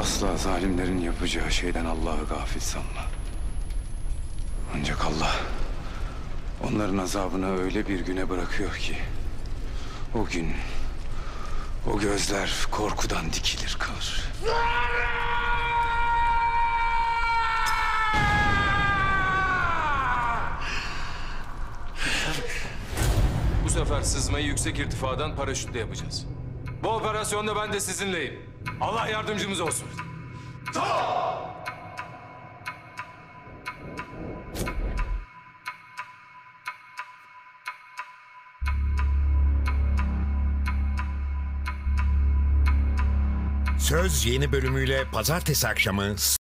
Asla zalimlerin yapacağı şeyden Allah'ı gafil sanma. Ancak Allah onların azabını öyle bir güne bırakıyor ki o gün o gözler korkudan dikilir kalır. Bu sefer sızmayı yüksek irtifadan paraşütle yapacağız. Bu operasyonda ben de sizinleyim. Allah yardımcımız olsun. Söz yeni bölümüyle pazartesi akşamı